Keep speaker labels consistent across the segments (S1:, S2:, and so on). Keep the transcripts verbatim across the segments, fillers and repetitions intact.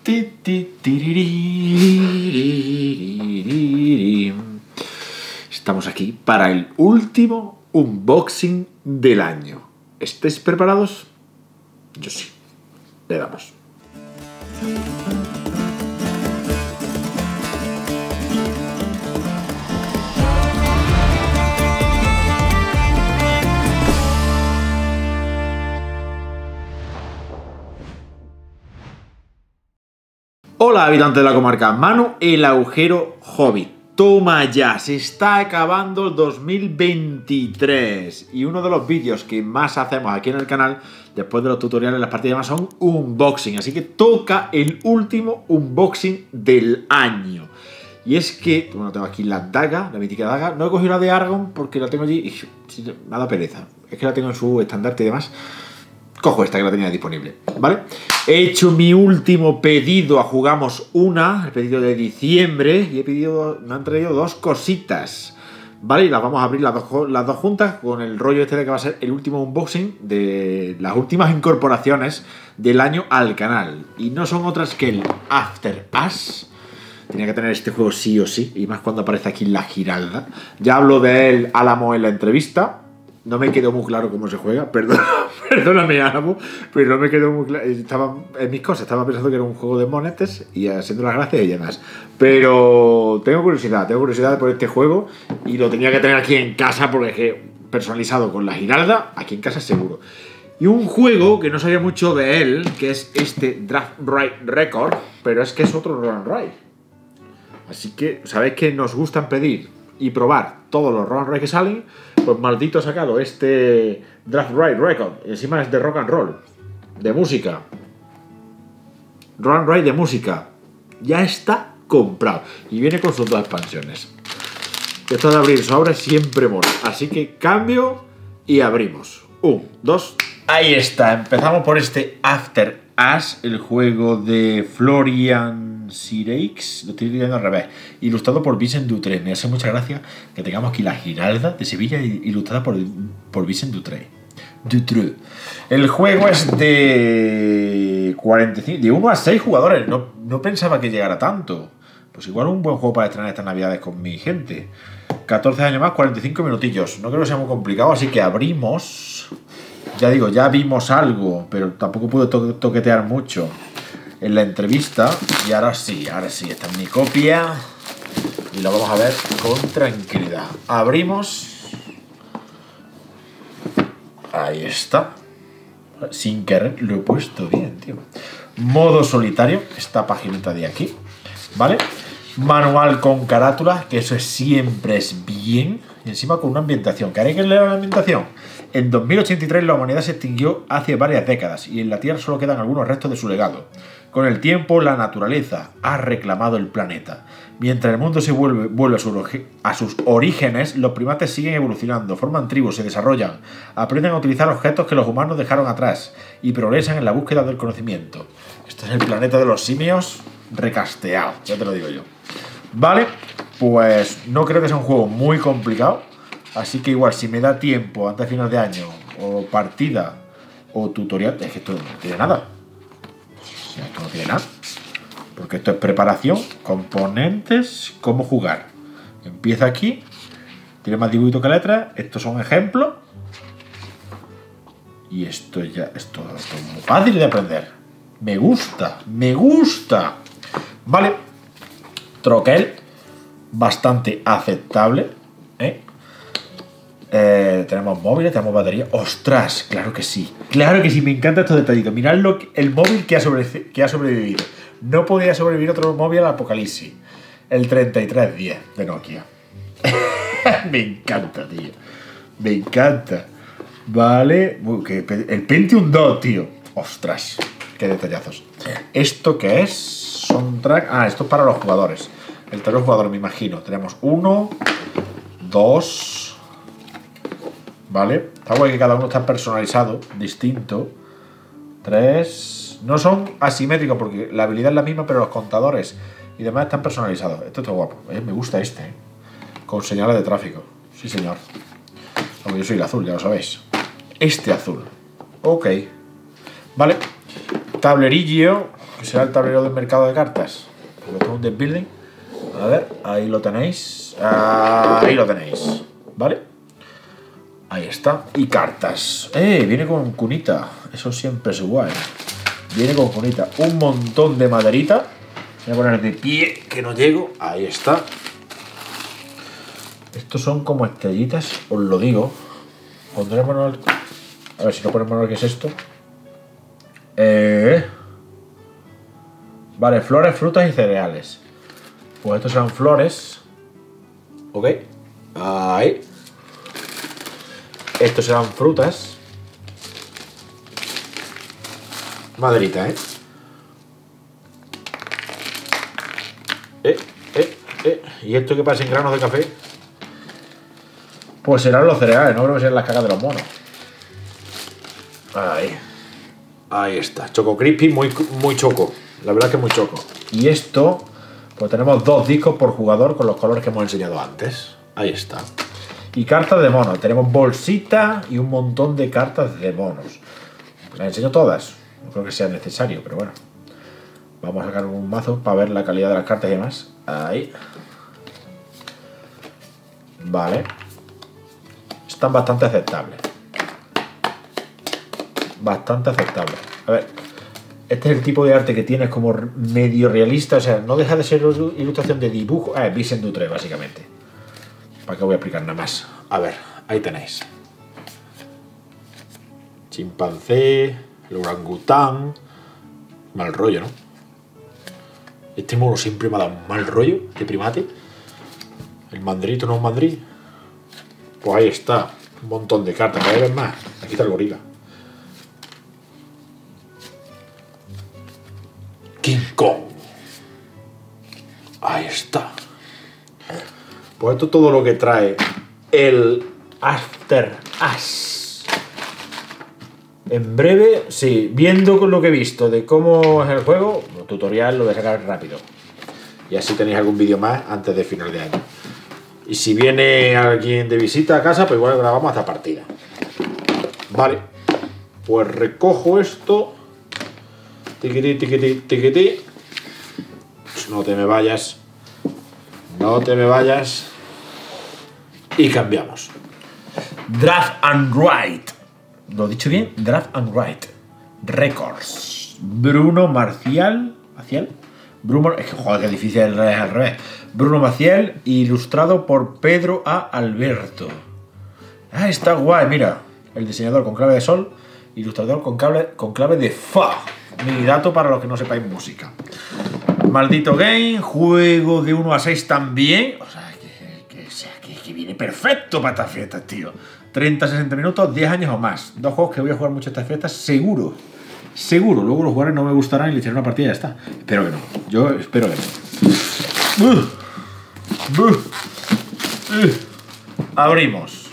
S1: Estamos aquí para el último unboxing del año. ¿Estáis preparados? Yo sí. Le damos. Hola, habitantes de la comarca. Manu, el agujero Hobbit. Toma ya, se está acabando el dos mil veintitrés. Y uno de los vídeos que más hacemos aquí en el canal, después de los tutoriales, las partidas más, son unboxing. Así que toca el último unboxing del año. Y es que, bueno, tengo aquí la daga, la mítica daga. No he cogido la de Aragorn porque la tengo allí y me ha dado pereza. Es que la tengo en su estandarte y demás. Cojo esta que la tenía disponible, ¿vale? He hecho mi último pedido a Jugamos Una, el pedido de diciembre, y he pedido, me han traído dos cositas, ¿vale? Y las vamos a abrir las dos, las dos juntas con el rollo este de que va a ser el último unboxing de las últimas incorporaciones del año al canal. Y no son otras que el After Us. Tenía que tener este juego sí o sí, y más cuando aparece aquí la Giralda. Ya hablo de él, Álamo, en la entrevista. No me quedó muy claro cómo se juega, perdón, perdóname, Álamo, pero no me quedó muy claro. Estaba en mis cosas, estaba pensando que era un juego de monetes y haciendo las gracias y demás. Pero tengo curiosidad, tengo curiosidad por este juego y lo tenía que tener aquí en casa porque es que personalizado con la Giralda, aquí en casa seguro. Y un juego que no sabía mucho de él, que es este Draft Ride Record, pero es que es otro Run Ride. Así que, ¿sabéis que nos gustan pedir y probar todos los Run Ride que salen? Pues maldito ha sacado este Draft Ride Record. Y encima es de rock and roll. De música. Run Ride de música. Ya está comprado. Y viene con sus dos expansiones. Esto de abrir sobres siempre mola. Así que cambio y abrimos. Un, dos. Ahí está. Empezamos por este After Us. El juego de Florian Sireix, lo estoy leyendo al revés, ilustrado por Vincent Dutré. Me hace mucha gracia que tengamos aquí la Giralda de Sevilla ilustrada por, por Vincent Dutré. Dutré. El juego es de cuarenta y cinco, de uno a seis jugadores. No, no pensaba que llegara tanto. Pues igual un buen juego para estrenar estas navidades con mi gente. catorce años más, cuarenta y cinco minutillos. No creo que sea muy complicado, así que abrimos. Ya digo, ya vimos algo, pero tampoco pude to toquetear mucho en la entrevista. Y ahora sí, ahora sí, esta es mi copia y lo vamos a ver con tranquilidad. Abrimos. Ahí está. Sin querer lo he puesto bien, tío. Modo solitario, esta paginita de aquí, ¿vale? Manual con carátula, que eso siempre es bien. Y encima con una ambientación. ¿Qué haré que leer la ambientación? En dos mil ochenta y tres la humanidad se extinguió hace varias décadas y en la Tierra solo quedan algunos restos de su legado. Con el tiempo, la naturaleza ha reclamado el planeta. Mientras el mundo se vuelve, vuelve a, su, a sus orígenes, los primates siguen evolucionando, forman tribus, se desarrollan, aprenden a utilizar objetos que los humanos dejaron atrás y progresan en la búsqueda del conocimiento. Este es el planeta de los simios recasteado, ya te lo digo yo. Vale, pues no creo que sea un juego muy complicado, así que igual si me da tiempo antes de final de año, o partida, o tutorial, es que esto no tiene nada. Esto no tiene nada, porque esto es preparación, componentes, cómo jugar. Empieza aquí, tiene más dibujito que letras, estos son ejemplos, y esto ya, esto, esto es muy fácil de aprender. Me gusta, me gusta. Vale, troquel, bastante aceptable, ¿eh? Eh, tenemos móviles, tenemos batería. ¡Ostras! Claro que sí. Claro que sí, me encanta estos detallitos. Mirad lo que, el móvil que ha, sobre, que ha sobrevivido. No podía sobrevivir otro móvil al apocalipsis. El treinta y tres diez de Nokia. Me encanta, tío. Me encanta. Vale. El Pentium dos, tío. ¡Ostras! Qué detallazos. ¿Esto qué es? Soundtrack. Ah, esto es para los jugadores. El tercer jugador, me imagino. Tenemos uno, dos. ¿Vale? Está guay que cada uno está personalizado, distinto. Tres. No son asimétricos porque la habilidad es la misma, pero los contadores y demás están personalizados. Esto está guapo. ¿Eh? Me gusta este. ¿eh? Con señales de tráfico. Sí, señor. Aunque yo soy el azul, ya lo sabéis. Este azul. Ok. Vale. Tablerillo. que será el tablero del mercado de cartas. Lo tengo un deck building. A ver, ahí lo tenéis. Ahí lo tenéis. ¿Vale? Ahí está. Y cartas. ¡Eh! Viene con cunita. Eso siempre es guay. Viene con cunita. Un montón de maderita. Voy a poner de pie, que no llego. Ahí está. Estos son como estrellitas, os lo digo. Pondremos manual. A ver si no ponemos manual, ¿qué es esto? Eh... Vale, flores, frutas y cereales. Pues estos serán flores. Ok. Ahí. Estos serán frutas. Maderita, ¿eh? Eh, eh, eh. ¿Y esto qué pasa en granos de café? Pues serán los cereales, no creo que sean las cagas de los monos. Ahí. Ahí está. Choco Crispy, muy, muy choco. La verdad es que muy choco. Y esto, pues tenemos dos discos por jugador con los colores que hemos enseñado antes. Ahí está. Y cartas de monos. Tenemos bolsita y un montón de cartas de monos. Las enseño todas. No creo que sea necesario, pero bueno. Vamos a sacar un mazo para ver la calidad de las cartas y demás. Ahí. Vale. Están bastante aceptables. Bastante aceptables. A ver. Este es el tipo de arte que tienes como medio realista. O sea, no deja de ser ilustración de dibujo. Ah, es Vincent Dutre, básicamente. ¿Para qué voy a explicar nada más? A ver, ahí tenéis. Chimpancé, el orangután. Mal rollo, ¿no? Este mono siempre me ha dado un mal rollo de primate. El mandrito no es un mandrí. Pues ahí está. Un montón de cartas. Cada vez más. Aquí está el gorila. King Kong. Ahí está. Pues esto es todo lo que trae el After Us. En breve, sí, viendo con lo que he visto de cómo es el juego, el tutorial lo voy a sacar rápido. Y así tenéis algún vídeo más antes de final de año. Y si viene alguien de visita a casa, pues igual grabamos hasta partida. Vale. Pues recojo esto. Tiquití, tiquití, tiquití. No te me vayas. No te me vayas. Y cambiamos. Draft and Write. ¿Lo he dicho bien? Draft and Write. Records. Bruno Marcial. ¿Marcial? Bruno. Es que joder, qué difícil es al revés. Bruno Maciel, ilustrado por Pedro A. Alberto. Ah, está guay, mira. El diseñador con clave de sol, ilustrador con, cable, con clave de fa. Mi dato para los que no sepáis música. Maldito Game, juego de uno a seis también. O sea, que, que, que, que viene perfecto para estas fiestas, tío. treinta a sesenta minutos, diez años o más. Dos juegos que voy a jugar mucho estas fiestas, seguro. Seguro. Luego los jugadores no me gustarán y le echaré una partida y ya está. Espero que no. Yo espero que no. Uh, uh, uh. Abrimos.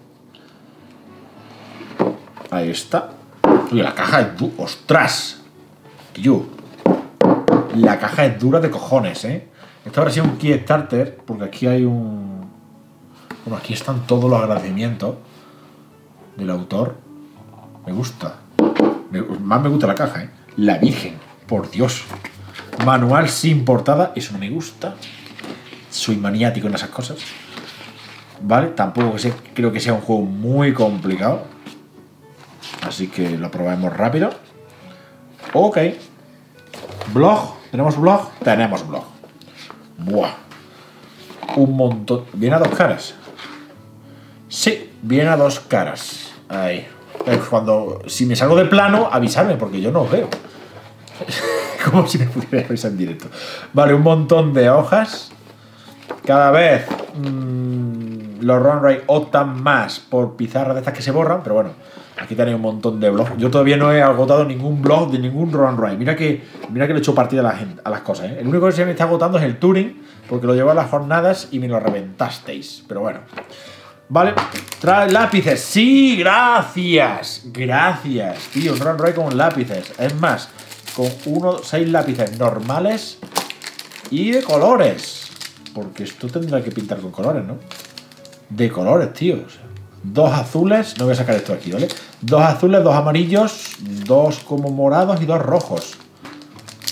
S1: Ahí está. Uy, la caja es dura. ¡Ostras! Tío. La caja es dura de cojones, ¿eh? Esto habrá sido un Kickstarter, porque aquí hay un... Bueno, aquí están todos los agradecimientos del autor. Me gusta. Me, más me gusta la caja, ¿eh? La Virgen, por Dios. Manual sin portada, eso no me gusta. Soy maniático en esas cosas. Vale, tampoco sé, creo que sea un juego muy complicado. Así que lo probamos rápido. Ok. Blog. ¿Tenemos blog? Tenemos blog. Buah. Un montón. ¿Viene a dos caras? Sí, viene a dos caras. Ahí. Cuando, si me salgo de plano, avisarme, porque yo no os veo. Como si me pudiera avisar en directo. Vale, un montón de hojas. Cada vez mmm, los Runray optan más por pizarras de estas que se borran, pero bueno, aquí tenéis un montón de blogs. Yo todavía no he agotado ningún blog de ningún Runray. Mira que, mira que le he hecho partida a, la gente, a las cosas, ¿eh? El único que se me está agotando es el Turing, porque lo llevo a las jornadas y me lo reventasteis. Pero bueno. Vale, trae lápices. Sí, gracias. Gracias, tío. Un Runray con lápices. Es más, con uno, seis lápices normales y de colores. Porque esto tendrá que pintar con colores, ¿no? De colores, tío. O sea, dos azules. No voy a sacar esto aquí, ¿vale? Dos azules, dos amarillos, dos como morados y dos rojos.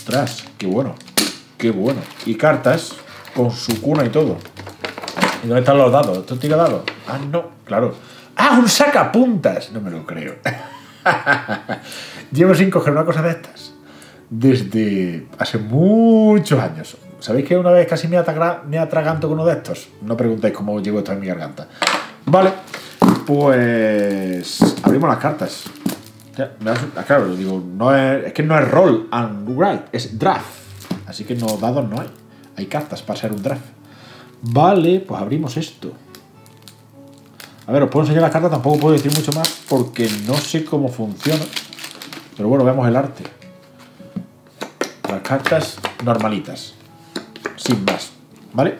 S1: Ostras, qué bueno. Qué bueno. Y cartas con su cuna y todo. ¿Y dónde están los dados? ¿Esto tira dados? Ah, no, claro. ¡Ah, un sacapuntas! No me lo creo. Llevo sin coger una cosa de estas desde hace muchos años. ¿Sabéis que una vez casi me, atagra, me atraganto con uno de estos? No preguntéis cómo llevo esto en mi garganta. Vale, pues abrimos las cartas. Ya, me das, claro, digo, no es, es que no es roll and write, es draft. Así que no, dados no hay. Hay cartas para ser un draft. Vale, pues abrimos esto. A ver, os puedo enseñar las cartas, tampoco puedo decir mucho más porque no sé cómo funciona. Pero bueno, veamos el arte. Las cartas normalitas. Sin más, ¿vale?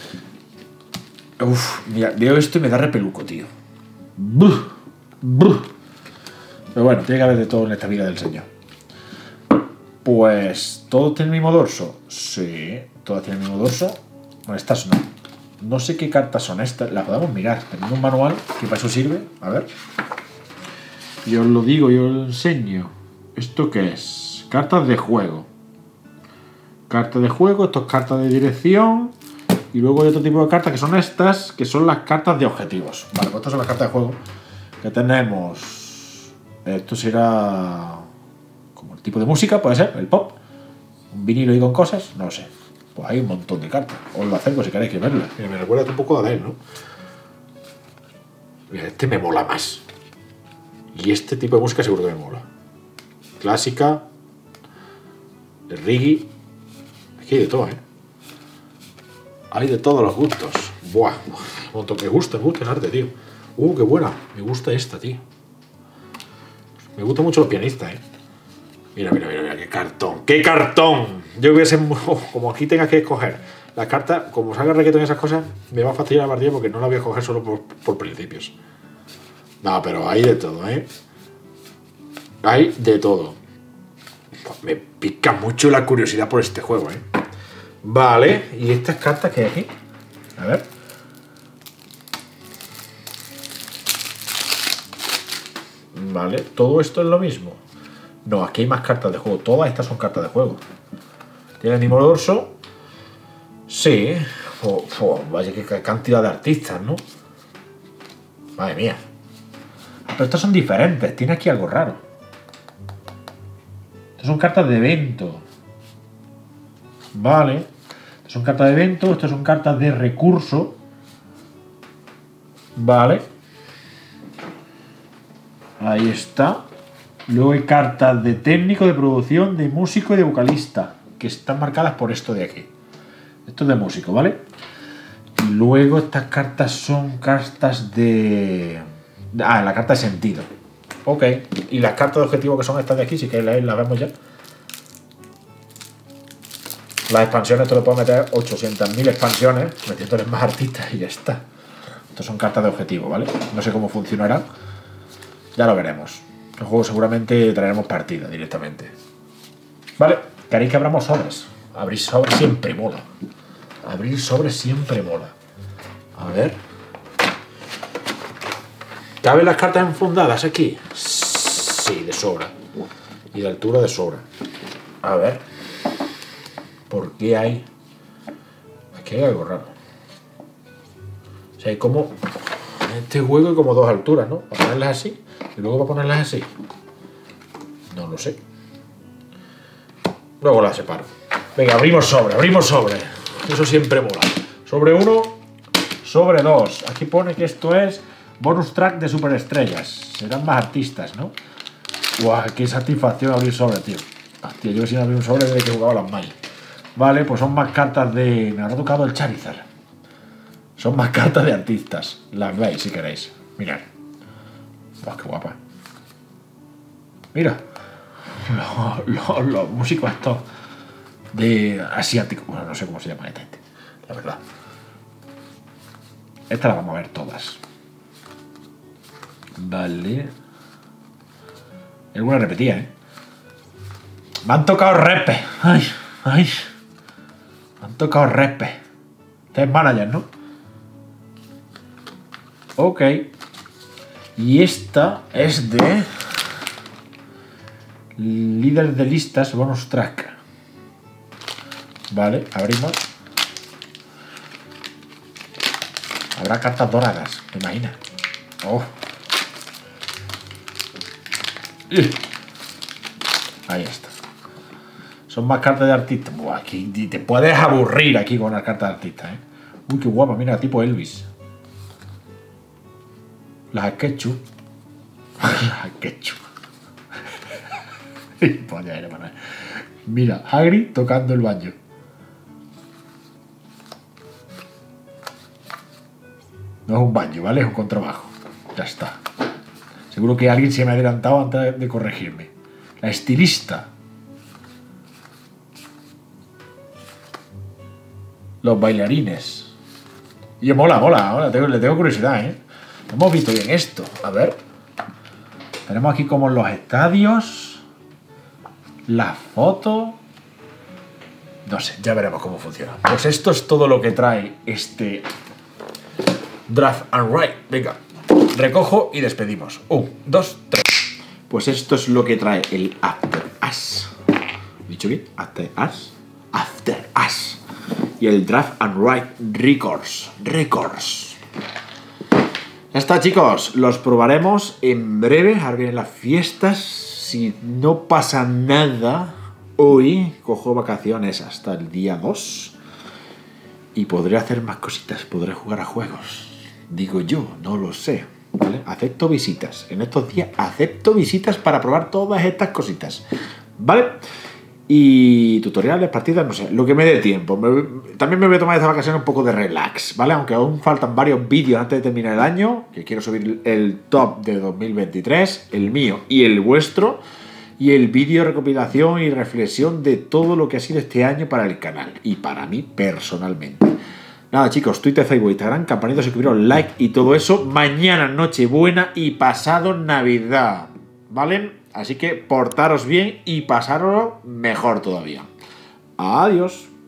S1: Uf, mira, veo esto y me da repeluco, tío. Buh, buh. Pero bueno, tiene que haber de todo en esta vida del señor. Pues, ¿todos tienen el mismo dorso? Sí, todas tienen el mismo dorso. Bueno, estas no. No sé qué cartas son estas. Las podemos mirar. Tenemos un manual que para eso sirve. A ver. Yo os lo digo, yo os lo enseño. ¿Esto qué es? Cartas de juego. Cartas de juego, esto es cartas de dirección. Y luego hay otro tipo de cartas que son estas, que son las cartas de objetivos. Vale, pues estas son las cartas de juego que tenemos. Esto será como el tipo de música, puede ser, el pop. Un vinilo y con cosas, no lo sé. Pues hay un montón de cartas. Os lo acerco si queréis que verlas. Mira, me recuerda un poco a Adele, ¿no? Mira, este me mola más. Y este tipo de música seguro que me mola. Clásica. El reggae. Aquí hay de todo, ¿eh? Hay de todos los gustos. Buah. Me gusta, me gusta el arte, tío. Uh, qué buena. Me gusta esta, tío. Me gustan mucho los pianistas, ¿eh? Mira, mira, mira, mira, qué cartón. ¡Qué cartón! Yo hubiese... Como aquí tengas que escoger las cartas, como salga reggaetón y esas cosas, me va a fastidiar la partida porque no la voy a coger solo por, por principios. No, pero hay de todo, ¿eh? Hay de todo. Me pica mucho la curiosidad por este juego, ¿eh? Vale, ¿y estas cartas que hay aquí? A ver. Vale, ¿todo esto es lo mismo? No, aquí hay más cartas de juego. Todas estas son cartas de juego. ¿Tiene el mismo dorso? Sí. Oh, oh, vaya, qué cantidad de artistas, ¿no? Madre mía. Pero estas son diferentes. Tiene aquí algo raro. Estas son cartas de evento. Vale. Estas son cartas de evento. Estas son cartas de recurso. Vale. Ahí está. Luego hay cartas de técnico, de producción, de músico y de vocalista, que están marcadas por esto de aquí. Esto es de músico, ¿vale? Y luego estas cartas son cartas de... Ah, la carta de sentido. Ok. Y las cartas de objetivo que son estas de aquí, si queréis leer, las vemos ya. Las expansiones, esto le puedo meter ochocientas mil expansiones, metiéndoles más artistas y ya está. Estas son cartas de objetivo, ¿vale? No sé cómo funcionarán. Ya lo veremos. El juego seguramente traeremos partida directamente. Vale, queréis que abramos sobres. Abrir sobres siempre mola. Abrir sobres siempre mola. A ver. ¿Caben las cartas enfundadas aquí? Sí, de sobra. Y de altura de sobra. A ver. ¿Por qué hay? Aquí hay algo raro. O sea, hay como... En este juego hay como dos alturas, ¿no? Para ponerlas así. Y luego para ponerlas así. No lo sé. Luego las separo. Venga, abrimos sobre, abrimos sobre. Eso siempre mola. Sobre uno, sobre dos. Aquí pone que esto es bonus track de superestrellas. Serán más artistas, ¿no? Guau, qué satisfacción abrir sobre, tío. Hostia, yo sin abrir un sobre desde que jugaba las Magic. Vale, pues son más cartas de... Me habrá tocado el Charizard. Son más cartas de artistas. Las veis si queréis. Mirad. Buah, qué guapa. Mira. Los, los, los músicos estos de asiáticos. Bueno, no sé cómo se llama esta gente. La verdad. Esta la vamos a ver todas. Vale. Alguna repetida, ¿eh? Me han tocado repes. Ay, ay. Me han tocado repes. Este es manager, ¿no? Ok. Y esta es de líder de listas bonus track. Vale, abrimos. Habrá cartas doradas, ¿te imaginas? Oh. Ahí está. Son más cartas de artista. Buah, aquí te puedes aburrir aquí con las cartas de artista, ¿eh? Uy, qué guapa, mira, tipo Elvis. Las Sketchup. Las Sketchup. Mira, Hagrid tocando el banjo. No es un banjo, ¿vale? Es un contrabajo. Ya está. Seguro que alguien se me ha adelantado antes de corregirme. La estilista. Los bailarines. Y mola, mola, mola. Tengo, le tengo curiosidad, ¿eh? Hemos visto bien esto. A ver. Tenemos aquí como los estadios. La foto. No sé, ya veremos cómo funciona. Pues esto es todo lo que trae este Draft and Write. Venga, recojo y despedimos. Un, dos, tres. Pues esto es lo que trae el After Us. ¿Dicho bien? After Us. After Us. Y el Draft and Write Records. Records. Ya está, chicos. Los probaremos en breve. Ahora vienen las fiestas. Si no pasa nada, hoy cojo vacaciones hasta el día dos. Y podré hacer más cositas. Podré jugar a juegos. Digo yo, no lo sé. ¿Vale? Acepto visitas. En estos días acepto visitas para probar todas estas cositas. ¿Vale? Y tutoriales, partidas, no sé, lo que me dé tiempo. Me, también me voy a tomar esta vacación un poco de relax, ¿vale? Aunque aún faltan varios vídeos antes de terminar el año, que quiero subir el top de dos mil veintitrés, el mío y el vuestro, y el vídeo recopilación y reflexión de todo lo que ha sido este año para el canal y para mí personalmente. Nada, chicos, Twitter, Facebook, Instagram, campanita, suscribiros, like y todo eso. Mañana Nochebuena y pasado Navidad, ¿vale? Así que portaros bien y pasároslo mejor todavía. Adiós.